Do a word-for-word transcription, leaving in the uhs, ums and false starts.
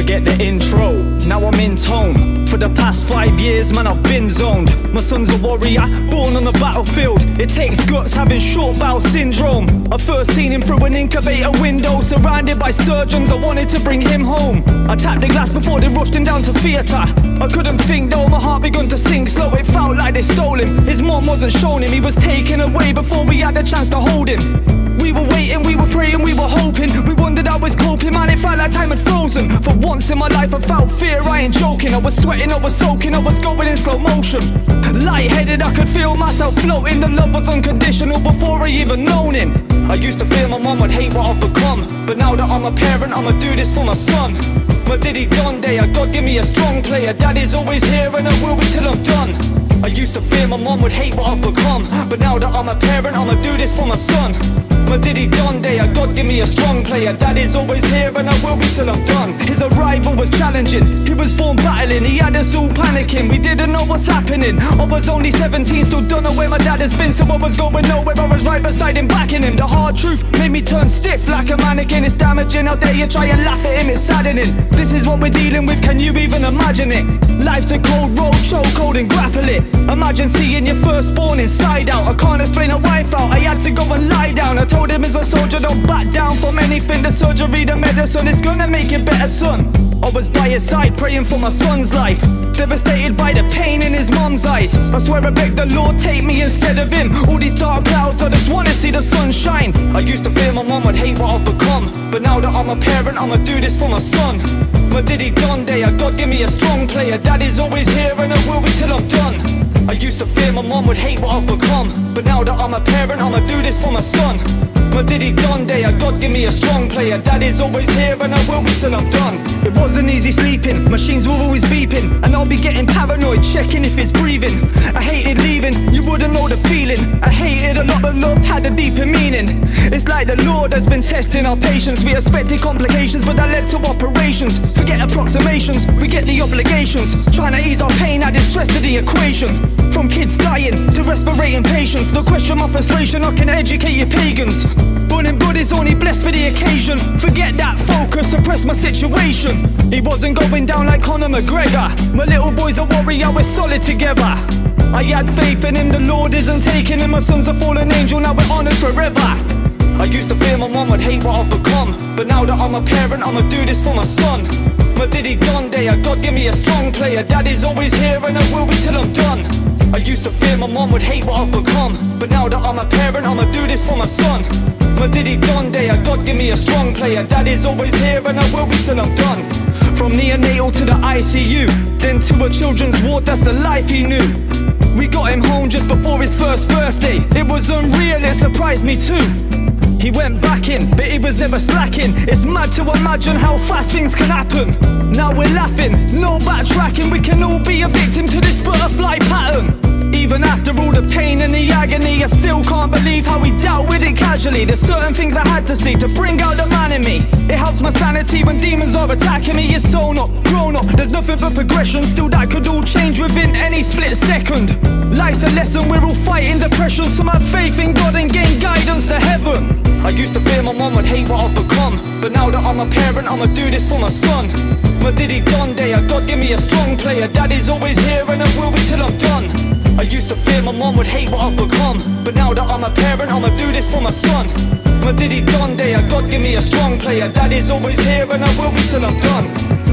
forget the intro. Now I'm in tone. For the past five years, man, I've been zoned. My son's a warrior, born on the battlefield. It takes guts having short bowel syndrome. I first seen him through an incubator window, surrounded by surgeons. I wanted to bring him home. I tapped the glass before they rushed him down to theatre. I couldn't think though, my heart begun to sink slow. It felt like they stole him. His mom wasn't shown him. He was taken away before we had the chance to hold him. We were waiting, we were praying, we were hoping. We wondered how was coping, man, it felt like time had frozen. For once in my life I felt fear, I ain't joking. I was sweating, I was soaking, I was going in slow motion. Lightheaded, I could feel myself floating. The love was unconditional before I even known him. I used to fear my mom would hate what I've become, but now that I'm a parent, I'ma do this for my son. My Diddy Don Day, God give me a strong player. Daddy's always here and I will be till I'm done. I used to fear my mom would hate what I've become, but now that I'm a parent, I'ma do this for my son. My Diddy Don Day, God give me a strong player. Daddy's always here and I will be till I'm done. His arrival was challenging, he was born battling. He had us all panicking, we didn't know what's happening. I was only seventeen, still don't know where my dad has been. So I was going nowhere, I was right beside him, backing him. The hard truth made me turn stiff like a mannequin. It's damaging, how dare you try and laugh at him, it's saddening. This is what we're dealing with, can you even imagine it? Life's a cold road, chokehold and grapple it. Imagine seeing your firstborn inside out. I can't explain a wife out, I had to go and lie down. I told him as a soldier, don't back down from anything. The surgery, the medicine is gonna make you better, son. I was by his side praying for my son's life, devastated by the pain in his mom's eyes. I swear I beg the Lord, take me instead of him. All these dark clouds, I just wanna see the sun shine. I used to fear my mom would hate what I've become, but now that I'm a parent, I'ma do this for my son. My Diddy Don Day, God give me a strong player. Daddy's always here and I will be till I'm done. I used to fear my mom would hate what I've become, but now that I'm a parent, I'ma do this for my son. My Diddy Don Day, God give me a strong player. Daddy's always here and I will be till I'm done. It wasn't easy sleeping, machines were always beeping, and I'll be getting paranoid, checking if it's breathing. I hated leaving, you wouldn't know the feeling. I hated a lot, but love had a deeper meaning. It's like the Lord has been testing our patience. We expected complications, but that led to operations. Forget approximations, we get the obligations. Trying to ease our pain, added stress to the equation. From kids dying to respirating patients, don't question my frustration, I can educate you pagans. Born in blood is only blessed for the occasion. Forget that focus, suppress my situation. He wasn't going down like Conor McGregor. My little boy's a warrior, we're solid together. I had faith in him, the Lord isn't taking him. My son's a fallen angel, now we're honoured forever. I used to fear my mom would hate what I've become, but now that I'm a parent, I'ma do this for my son. My Diddy Don Day, God give me a strong player. Daddy's always here and I will be till I'm done. I used to fear my mom would hate what I've become, but now that I'm a parent, I'ma do this for my son. My Diddy Don Day, God give me a strong player. Daddy's always here and I will be till I'm done. From neonatal to the I C U, then to a children's ward, that's the life he knew. We got him home just before his first birthday. It was unreal, it surprised me too. He went back in, but he was never slacking. It's mad to imagine how fast things can happen. Now we're laughing, no backtracking. We can all be a victim to this butterfly pattern. Even after all the pain and the agony, I still can't believe how we dealt with it casually. There's certain things I had to see to bring out the man in me. It helps my sanity when demons are attacking me. It's so not grown up, there's nothing but progression. Still that could all change within any split second. Life's a lesson, we're all fighting depression. Some have faith in God and gain guidance to heaven. I used to fear my mom would hate what I've become, but now that I'm a parent, I'ma do this for my son. My Diddy Don Day, God give me a strong player. Daddy's always here and I will be till I'm done. I used to fear my mom would hate what I've become, but now that I'm a parent, I'ma do this for my son. My Diddy Don Day, God give me a strong player. Daddy's always here and I will be till I'm done.